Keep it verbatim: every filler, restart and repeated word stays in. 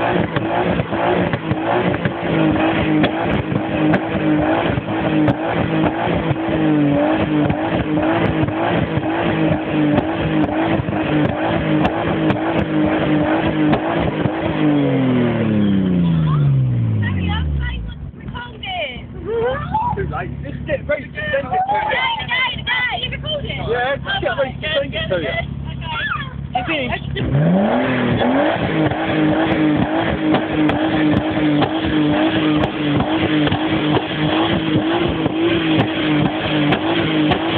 Too late. Just get ready to send it to you. You recorded it? Yeah, just get ready to send it to you. You finished?